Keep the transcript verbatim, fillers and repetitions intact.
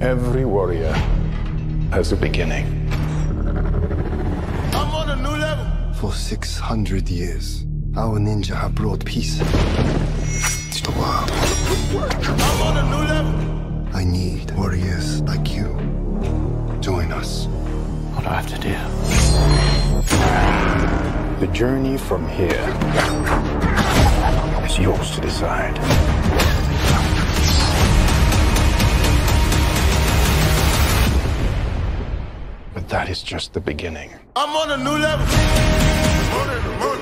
Every warrior has a beginning. I'm on a new level. For six hundred years, our ninja have brought peace to the world. I'm on a new level. I need warriors like you. Join us. What do I have to do? The journey from here is yours to decide. But that is just the beginning. I'm on a new level.